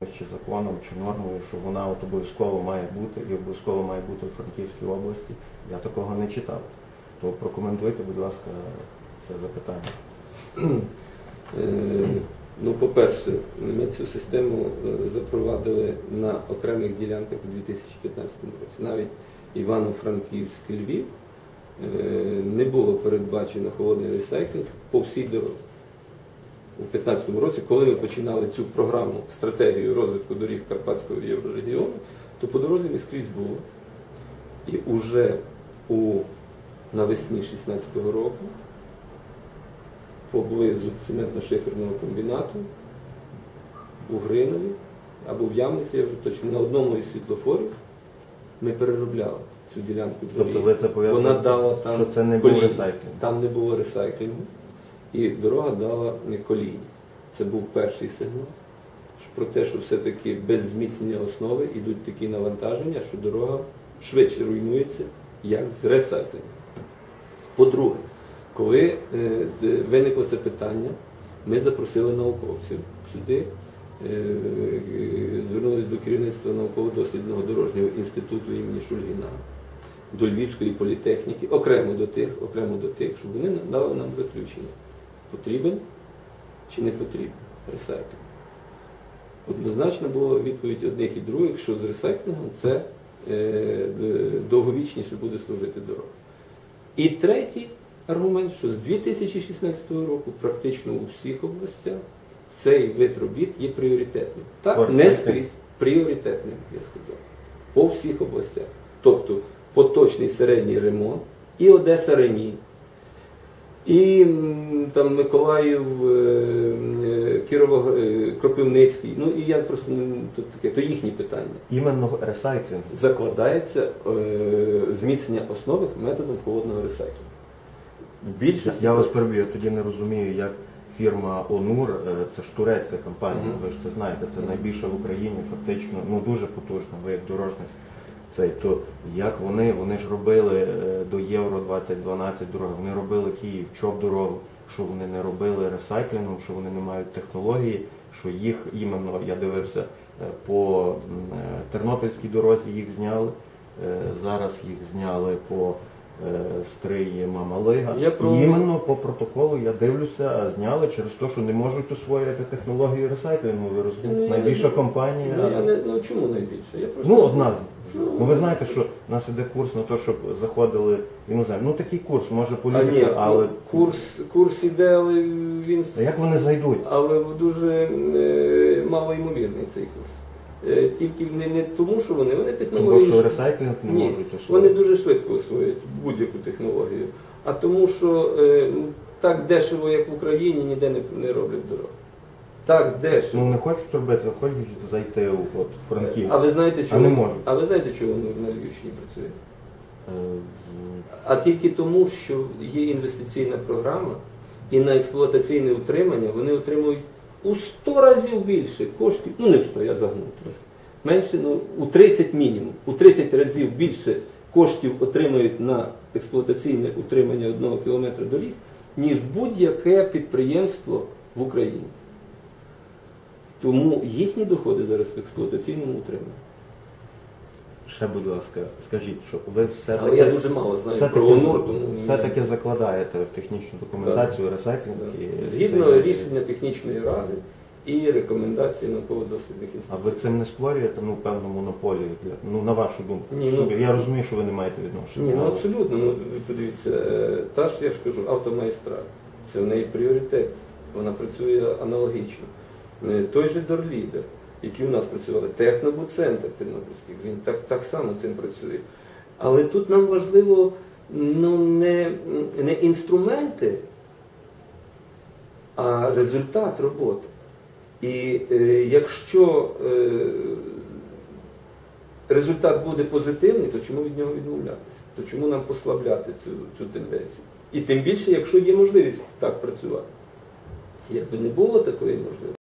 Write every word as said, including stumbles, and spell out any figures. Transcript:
чи законом, чи нормою, що вона от обов'язково має бути і обов'язково має бути у Франківській області. Я такого не читав. То прокоментуйте, будь ласка, це запитання. Ну, по-перше, ми цю систему запровадили на окремих ділянках у дві тисячі п'ятнадцятому році. Навіть Івано-Франківськ, Львів не було передбачено холодний ресайклінг по всій дорозі. У дві тисячі п'ятнадцятому році, коли ми починали цю програму, стратегію розвитку доріг Карпатського єврорегіону, то по дорозі не скрізь було. І вже у навесні дві тисячі шістнадцятого року поблизу цементно-шиферного комбінату у Гринові або в Ямниці, я вже точно, на одному із світлофорів ми переробляли цю ділянку дороги. Тобто ви це пов'язали, Вона дала там що це не був колійність. ресайклінг? Там не було ресайклінгу. І дорога дала колійність. Це був перший сигнал про те, що все-таки без зміцнення основи йдуть такі навантаження, що дорога швидше руйнується, як з ресайклінгом. По-друге, коли е, виникло це питання, ми запросили науковців сюди, е, звернулися до керівництва науково-дослідного дорожнього інституту імені Шульгіна, до Львівської політехніки, окремо до тих, окремо до тих, щоб вони дали нам заключення, потрібен чи не потрібен ресайклінг. Однозначно була відповідь одних і других, що з ресайклінгом це е, довговічніше буде служити дорога. І третій аргумент, що з дві тисячі шістнадцятого року практично у всіх областях цей вид робіт є пріоритетним. Так, не скрізь, пріоритетним, я сказав, по всіх областях. Тобто поточний середній ремонт і Одеса-Рені, і там Миколаїв, Кірово, Кропивницький, ну і я просто, то таке, то їхні питання. Іменно ресайклінг Закладається е, зміцнення основи методом холодного ресайклінгу. Більшість... Я вас переб'ю, я тоді не розумію, як фірма Онур, це ж турецька компанія, Mm-hmm. ви ж це знаєте, це Mm-hmm. найбільша в Україні, фактично, ну дуже потужна, ви як дорожник. Цей, то як вони, вони ж робили до Євро двадцять дванадцять дороги, вони робили Київ, ЧОП дорогу, що вони не робили ресайклінгом, що вони не мають технології, що їх іменно, я дивився, по Тернопільській дорозі їх зняли, зараз їх зняли по Стриї Мамалига. І про... іменно по протоколу, я дивлюся, зняли через те, що не можуть освоїти технологію ресайклінгу, ви розумієте? Ну, найбільша не... компанія... Ну, я не... ну чому найбільша? Я просто... Ну, одна з Ну, ну, ви знаєте, що у нас іде курс на те, щоб заходили іноземні. Ну, такий курс, може політика, а ні, але... Курс, курс іде, але він... А як вони зайдуть? Але дуже е, малоймовірний цей курс. Е, тільки не, не тому, що вони, вони технології... Тому що ресайклінг не ні, можуть освоїти. Вони дуже швидко освоюють будь-яку технологію. А тому, що е, так дешево, як в Україні, ніде не, не роблять дорогу. Так дешево. Ну не хочуть робити, а хочуть зайти у от, Франківськ. А ви знаєте, чого? А не можуть. А ви знаєте, чого воно на Львівщині працює? Е... А тільки тому, що є інвестиційна програма, і на експлуатаційне утримання вони отримують у сто разів більше коштів, ну не в сто, я загнув трошки, менше, ну у тридцять мінімум, у тридцять разів більше коштів отримують на експлуатаційне утримання одного кілометра доріг, ніж будь-яке підприємство в Україні. Тому їхні доходи зараз в експлуатаційному утриманні. Ще, будь ласка, скажіть, що ви все-таки... Але я дуже мало знаю все про Онур, тому... Все-таки закладаєте в технічну документацію, так, ресайклінг так. І... Згідно це... рішення технічної ради і рекомендації науково-дослідних інститутів. А ви цим не створюєте, ну, певну монополію, для... ну, на вашу думку? Ні, ну... Я розумію, що ви не маєте відношення. Ні, ну абсолютно. Ну, ви подивіться, та ж, я ж кажу, автомагістраль. Це в неї пріоритет. Вона працює аналогічно. Той же Дорлідер, який у нас працювали, Технобудцентр Тернопільський, він так, так само цим працює. Але тут нам важливо ну, не, не інструменти, а результат роботи. І е, якщо е, результат буде позитивний, то чому від нього відмовлятися? То чому нам послабляти цю, цю тенденцію? І тим більше, якщо є можливість так працювати. Якби не було такої можливості,